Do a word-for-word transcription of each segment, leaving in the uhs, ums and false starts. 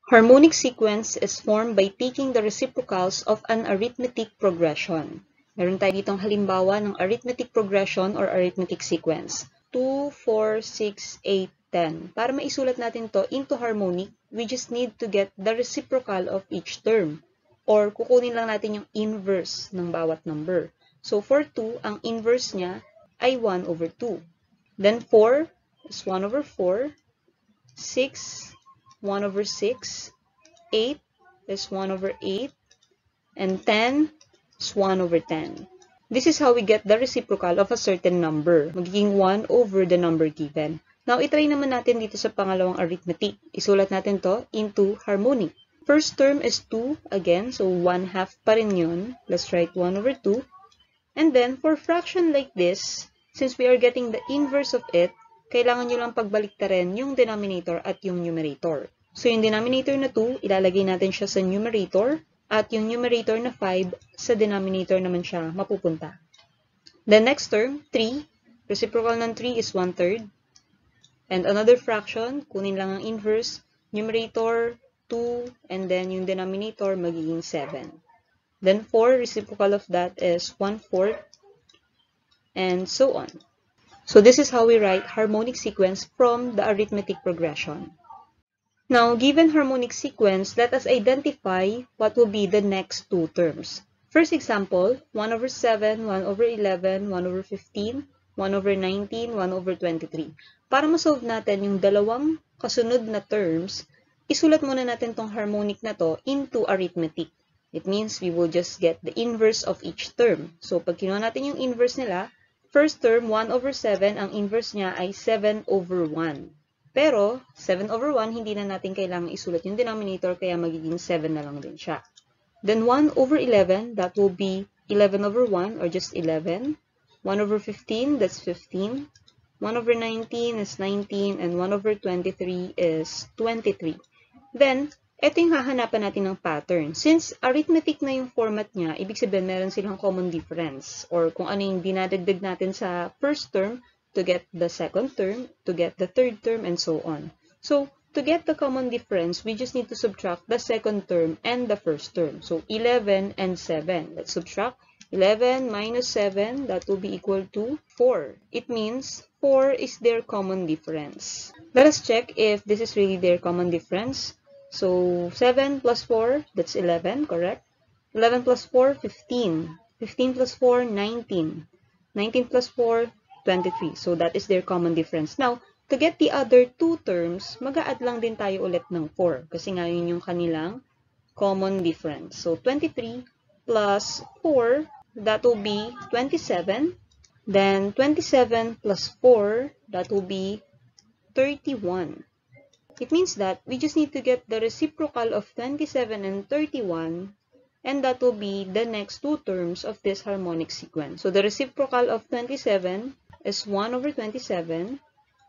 Harmonic sequence is formed by taking the reciprocals of an arithmetic progression. Meron tayo ditong halimbawa ng arithmetic progression or arithmetic sequence. two, four, six, eight, ten. Para maisulat natin to into harmonic, we just need to get the reciprocal of each term. Or kukunin lang natin yung inverse ng bawat number. So for two, ang inverse niya ay one over two. Then four is one over four. six, one over six. eight is one over eight. And ten is one over ten. This is how we get the reciprocal of a certain number. Magiging one over the number given. Now, itry naman natin dito sa pangalawang arithmetic. Isulat natin to into harmonic. First term is two again, so one half pa rin yun. Let's write one over two. And then, for fraction like this, since we are getting the inverse of it, kailangan nyo lang pagbaliktarin yung denominator at yung numerator. So, yung denominator na two, ilalagay natin siya sa numerator, at yung numerator na five, sa denominator naman siya mapupunta. The next term, three. Reciprocal ng three is one third. And another fraction, kunin lang ang inverse, numerator, two, and then yung denominator magiging seven. Then four, reciprocal of that is one fourth, and so on. So this is how we write harmonic sequence from the arithmetic progression. Now, given harmonic sequence, let us identify what will be the next two terms. First example, one over seven, one over eleven, one over fifteen, one over nineteen, one over twenty-three. Para masolve natin yung dalawang kasunod na terms, isulat muna natin tong harmonic na to into arithmetic. It means we will just get the inverse of each term. So, pag kinuha natin yung inverse nila, first term, one over seven, ang inverse niya ay seven over one. Pero, seven over one, hindi na natin kailangang isulat yung denominator, kaya magiging seven na lang din siya. Then, one over eleven, that will be eleven over one, or just eleven. one over fifteen, that's fifteen. one over nineteen is nineteen, and one over twenty-three is twenty-three. Then, ito yung hahanapan natin ng pattern. Since arithmetic na yung format niya, ibig sabihin meron silang common difference, or kung ano yung dinadagdag natin sa first term, to get the second term, to get the third term, and so on. So, to get the common difference, we just need to subtract the second term and the first term. So, eleven and seven. Let's subtract. eleven minus seven, that will be equal to four. It means four is their common difference. Let us check if this is really their common difference. So, seven plus four, that's eleven, correct? eleven plus four, fifteen. fifteen plus four, nineteen. nineteen plus four, twenty-three. So, that is their common difference. Now, to get the other two terms, mag-a-add lang din tayo ulit ng four. Kasi nga yun yung kanilang common difference. So, twenty-three plus four, that will be twenty-seven. Then, twenty-seven plus four, that will be thirty-one. It means that we just need to get the reciprocal of twenty-seven and thirty-one, and that will be the next two terms of this harmonic sequence. So, the reciprocal of twenty-seven is one over twenty-seven.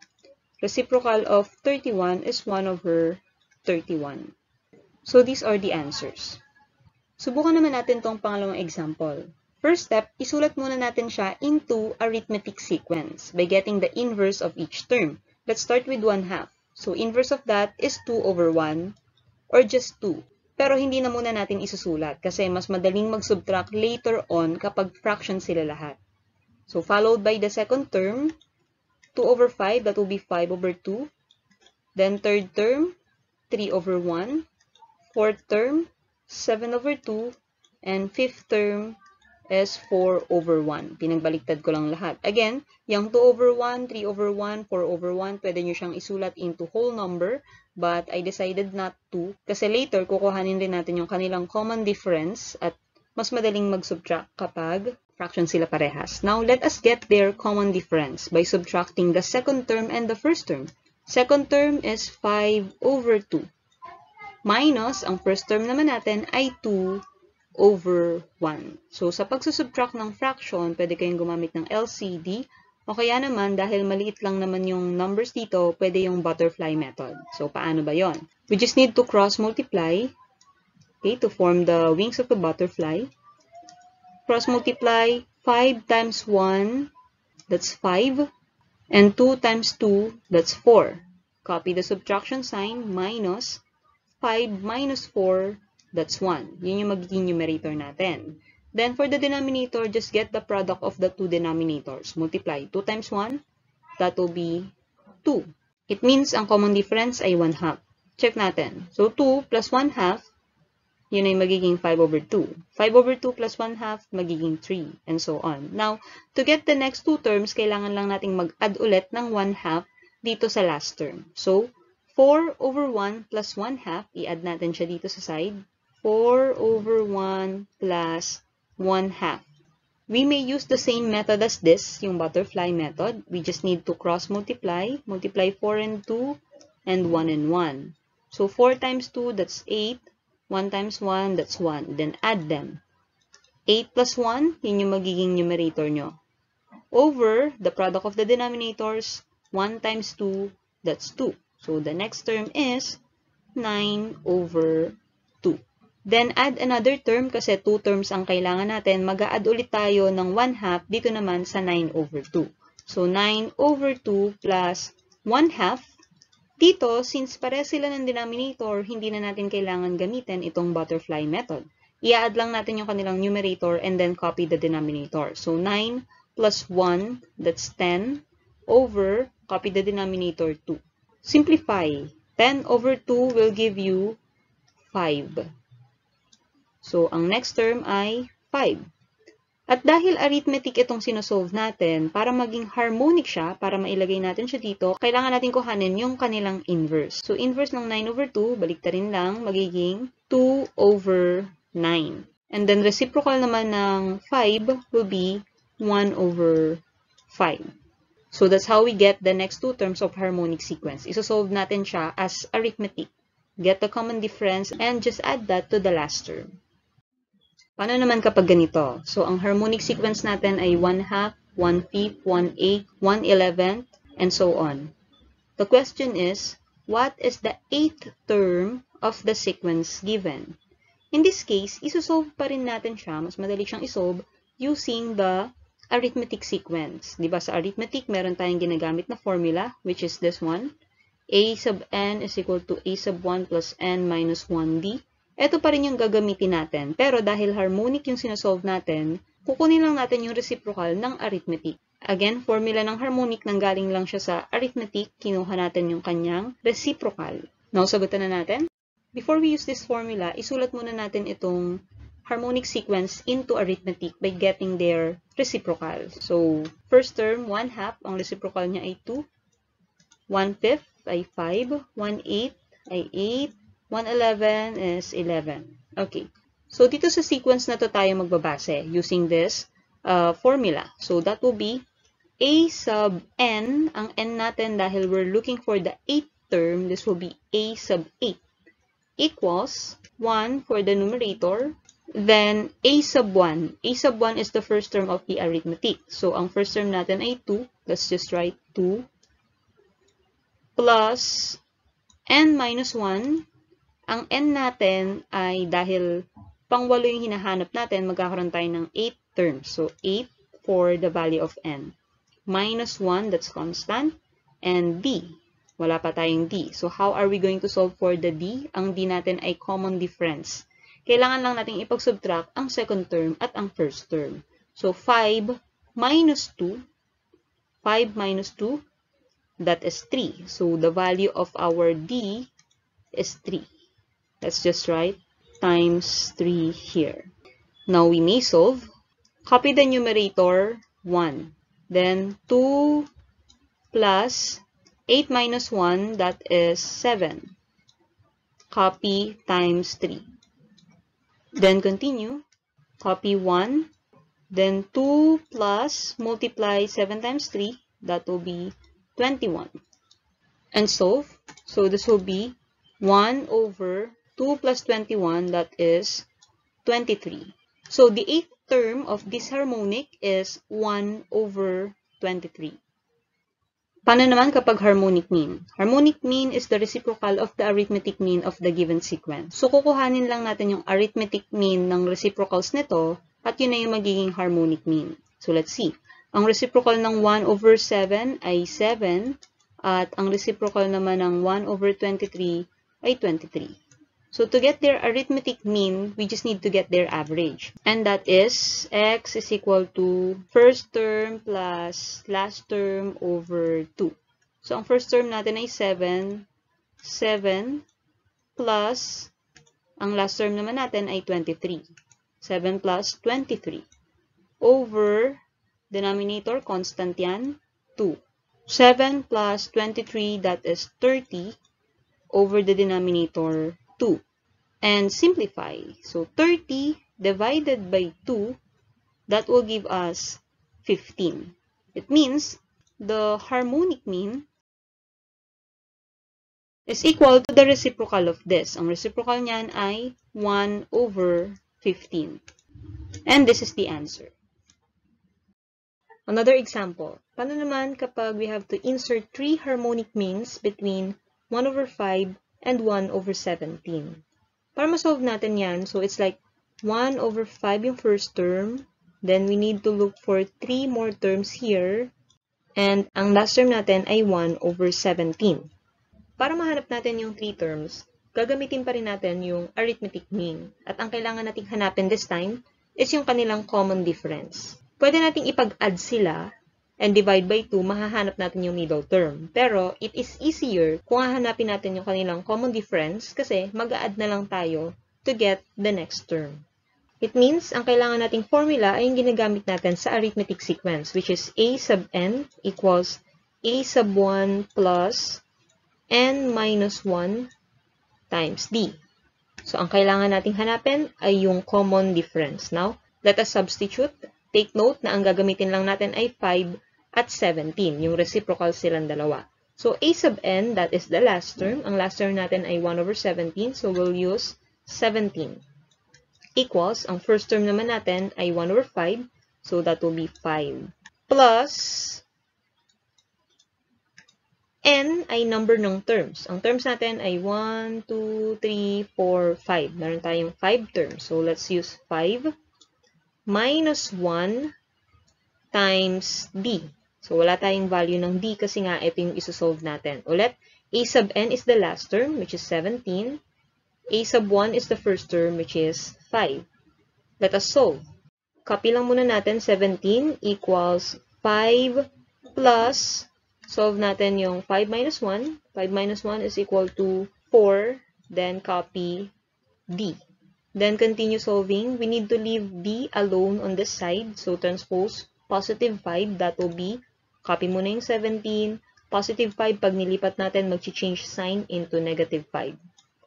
Reciprocal of thirty-one is one over thirty-one. So, these are the answers. Subukan naman natin tong pangalawang example. First step, isulat muna natin siya into arithmetic sequence by getting the inverse of each term. Let's start with one half. So, inverse of that is two over one or just two. Pero hindi na muna natin isusulat kasi mas madaling mag-subtract later on kapag fraction sila lahat. So, followed by the second term, two over five, that will be five over two. Then, third term, three over one. Fourth term, seven over two. And fifth term is four over one. Pinagbaliktad ko lang lahat. Again, yung two over one, three over one, four over one, pwede nyo siyang isulat into whole number. But I decided not to. Kasi later, kukuhanin din natin yung kanilang common difference at mas madaling mag-subtract kapag fraction sila parehas. Now, let us get their common difference by subtracting the second term and the first term. Second term is five over two. Minus, ang first term naman natin ay two over one. So, sa pagsusubtract ng fraction, pwede kayong gumamit ng L C D. O kaya naman, dahil maliit lang naman yung numbers dito, pwede yung butterfly method. So, paano ba yon? We just need to cross-multiply, okay, to form the wings of the butterfly. Cross-multiply five times one, that's five. And two times two, that's four. Copy the subtraction sign, minus five minus four, that's one. Yun yung magiging numerator natin. Then, for the denominator, just get the product of the two denominators. Multiply. two times one, that will be two. It means ang common difference ay one half. Check natin. So, two plus one half, yun ay magiging five over two. five over two plus one half, magiging three, and so on. Now, to get the next two terms, kailangan lang nating mag-add ulit ng one half dito sa last term. So, four over one plus one half, i-add natin siya dito sa side. four over one plus one half. We may use the same method as this, yung butterfly method. We just need to cross-multiply. Multiply four and two, and one and one. So, four times two, that's eight. one times one, that's one. Then, add them. eight plus one, yun yung magiging numerator nyo. Over the product of the denominators, one times two, that's two. So, the next term is nine over two. Then, add another term kasi two terms ang kailangan natin. Mag-a-add ulit tayo ng one half dito naman sa nine over two. So, nine over two plus one half. Dito, since pare sila ng denominator, hindi na natin kailangan gamitin itong butterfly method. I-add lang natin yung kanilang numerator and then copy the denominator. So, nine plus one, that's ten, over, copy the denominator, two. Simplify. ten over two will give you five. So, ang next term ay five. At dahil arithmetic itong sinosolve natin, para maging harmonic siya, para mailagay natin siya dito, kailangan natin kuhanin yung kanilang inverse. So, inverse ng nine over two, baliktarin lang, magiging two over nine. And then, reciprocal naman ng five will be one over five. So, that's how we get the next two terms of harmonic sequence. Isosolve natin siya as arithmetic. Get the common difference and just add that to the last term. Paano naman kapag ganito? So, ang harmonic sequence natin ay one half, one fifth, one eighth, one eleventh, and so on. The question is, what is the eighth term of the sequence given? In this case, isosolve pa rin natin siya, mas madali siyang isolve, using the arithmetic sequence. Diba sa arithmetic, meron tayong ginagamit na formula, which is this one. A sub n is equal to a sub one plus n minus one d. Ito pa rin yung gagamitin natin. Pero dahil harmonic yung sinasolve natin, kukunin lang natin yung reciprocal ng arithmetic. Again, formula ng harmonic nanggaling lang siya sa arithmetic. Kinuha natin yung kanyang reciprocal. Now, sagutan na natin. Before we use this formula, isulat muna natin itong harmonic sequence into arithmetic by getting their reciprocal. So, first term, one half. Ang reciprocal niya ay two. one fifth ay five. one eighth ay eight. one eleven is eleven. Okay. So, dito sa sequence na to tayo magbabase using this uh, formula. So, that will be a sub n. Ang n natin dahil we're looking for the eighth term, this will be a sub eight equals one for the numerator. Then, a sub one. A sub one is the first term of the arithmetic. So, ang first term natin ay two. Let's just write two plus n minus one. Ang n natin ay dahil pangwalo yung hinahanap natin, magkakaroon tayo ng eight terms. So, eight for the value of n. Minus one, that's constant. And d. Wala pa tayong d. So, how are we going to solve for the d? Ang d natin ay common difference. Kailangan lang natin ipag-subtract ang second term at ang first term. So, five minus two. five minus two, that is three. So, the value of our d is three. Let's just write times three here. Now, we may solve. Copy the numerator, one. Then, two plus eight minus one, that is seven. Copy times three. Then, continue. Copy one. Then, two plus multiply seven times three, that will be twenty-one. And solve. So, this will be one over two plus twenty-one, that is twenty-three. So, the eighth term of this harmonic is one over twenty-three. Paano naman kapag harmonic mean? Harmonic mean is the reciprocal of the arithmetic mean of the given sequence. So, kukuhanin lang natin yung arithmetic mean ng reciprocals nito at yun na yung magiging harmonic mean. So, let's see. Ang reciprocal ng one over seven ay seven at ang reciprocal naman ng one over twenty-three ay twenty-three. So to get their arithmetic mean, we just need to get their average. And that is x is equal to first term plus last term over two. So ang first term natin ay seven. seven plus, ang last term naman natin ay twenty-three. seven plus twenty-three. Over, denominator, constant yan, two. seven plus twenty-three, that is thirty. Over the denominator, two. And simplify. So, thirty divided by two, that will give us fifteen. It means the harmonic mean is equal to the reciprocal of this. Ang reciprocal niyan ay one over fifteen. And this is the answer. Another example. Paano naman kapag we have to insert three harmonic means between one over five and one over seventeen? Para ma-solve natin yan, so it's like one over five yung first term, then we need to look for three more terms here, and ang last term natin ay one over seventeen. Para mahanap natin yung three terms, gagamitin pa rin natin yung arithmetic mean. At ang kailangan nating hanapin this time is yung kanilang common difference. Pwede nating ipag-add sila and divide by two, mahahanap natin yung middle term. Pero it is easier kung hahanapin natin yung kanilang common difference kasi mag-a-add na lang tayo to get the next term. It means, ang kailangan nating formula ay yung ginagamit natin sa arithmetic sequence, which is a sub n equals a sub one plus n minus one times d. So, ang kailangan nating hanapin ay yung common difference. Now, let us substitute. Take note na ang gagamitin lang natin ay five at seventeen. Yung reciprocal silang dalawa. So, a sub n, that is the last term. Ang last term natin ay one over seventeen. So, we'll use seventeen. Equals, ang first term naman natin ay one over five. So, that will be five. Plus, n ay number ng terms. Ang terms natin ay one, two, three, four, five. Meron tayong five terms. So, let's use five minus one times d. So, wala tayong value ng d kasi nga ito yung isosolve natin. Ulit, a sub n is the last term, which is seventeen. A sub one is the first term, which is five. Let us solve. Copy lang muna natin, seventeen equals five plus, solve natin yung five minus one. five minus one is equal to four. Then, copy d. Then, continue solving. We need to leave d alone on this side. So, transpose positive five. That will be, copy muna yung seventeen. Positive five, pag nilipat natin, mag-change sign into negative five.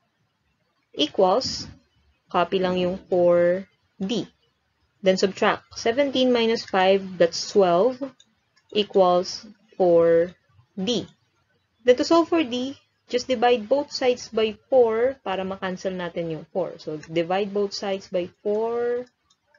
Equals, copy lang yung four d. Then, subtract. seventeen minus five, that's twelve, equals four d. Then, to solve for d, just divide both sides by four para makancel natin yung four. So, divide both sides by four.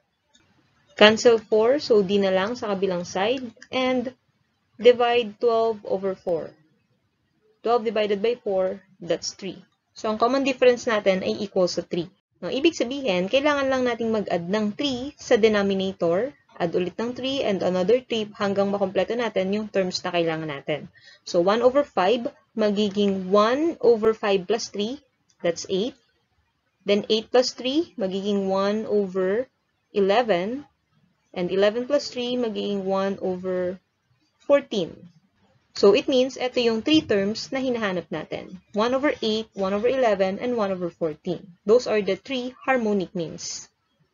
Cancel four. So, d na lang sa kabilang side. And, divide twelve over four. twelve divided by four, that's three. So, ang common difference natin ay equals to three. Now, ibig sabihin, kailangan lang nating mag-add ng three sa denominator. Add ulit ng three and another three hanggang makompleto natin yung terms na kailangan natin. So, one over five, magiging one over five plus three, that's eight. Then, eight plus three, magiging one over eleven. And eleven plus three, magiging one over fourteen. So, it means, ito yung three terms na hinahanap natin. one over eight, one over eleven, and one over fourteen. Those are the three harmonic means.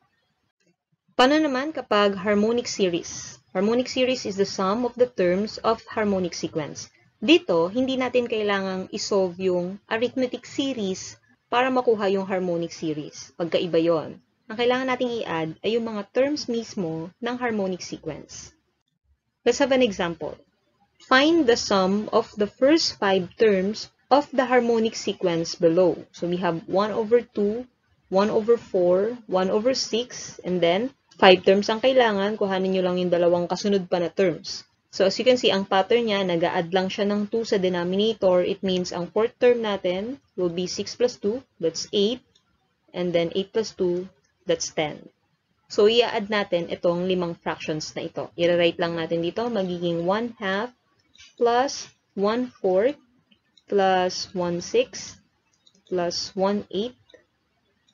Paano naman kapag harmonic series? Harmonic series is the sum of the terms of harmonic sequence. Dito, hindi natin kailangang isolve yung arithmetic series para makuha yung harmonic series. Pagkaiba yon. Ang kailangan nating i-add ay yung mga terms mismo ng harmonic sequence. Let's have an example. Find the sum of the first five terms of the harmonic sequence below. So we have one over two, one over four, one over six, and then five terms ang kailangan. Kuhanin nyo lang yung dalawang kasunod pa na terms. So as you can see, ang pattern niya, nag-a-add lang siya ng two sa denominator. It means ang fourth term natin will be six plus two, that's eight. And then eight plus two, that's ten. So i-add natin itong limang fractions na ito. I-write lang natin dito, magiging one half plus one fourth plus one sixth plus one eighth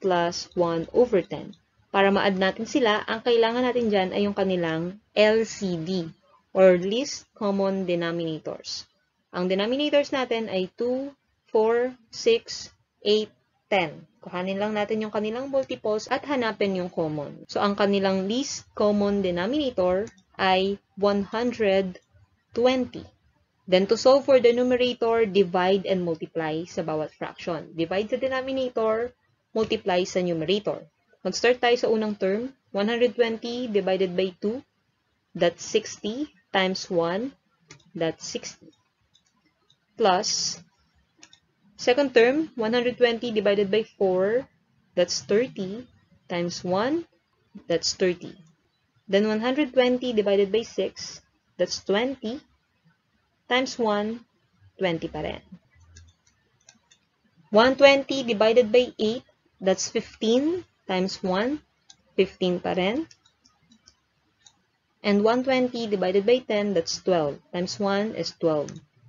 plus one over ten. Para ma-add natin sila, ang kailangan natin dyan ay yung kanilang L C D or least common denominators. Ang denominators natin ay two, four, six, eight, ten. Kuhanin lang natin yung kanilang multiples at hanapin yung common. So, ang kanilang least common denominator ay one hundred twenty. Then, to solve for the numerator, divide and multiply sa bawat fraction. Divide sa denominator, multiply sa numerator. Mag-start tayo sa unang term. one hundred twenty divided by two, that's sixty, times one, that's sixty. Plus, second term, one hundred twenty divided by four, that's thirty, times one, that's thirty. Then one hundred twenty divided by six, that's twenty, times one, twenty pa rin. one hundred twenty divided by eight, that's fifteen, times one, fifteen pa rin. And one hundred twenty divided by ten, that's twelve, times one is twelve.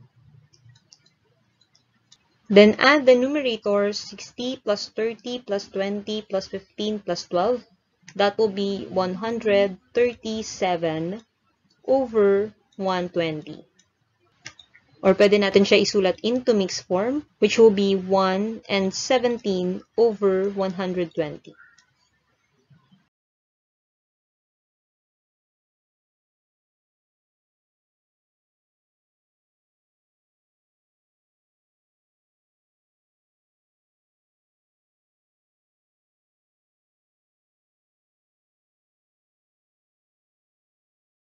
Then add the numerators, sixty plus thirty plus twenty plus fifteen plus twelve. That will be one hundred thirty-seven over one hundred twenty. Or pwede natin siya isulat into mixed form, which will be one and seventeen over one hundred twenty.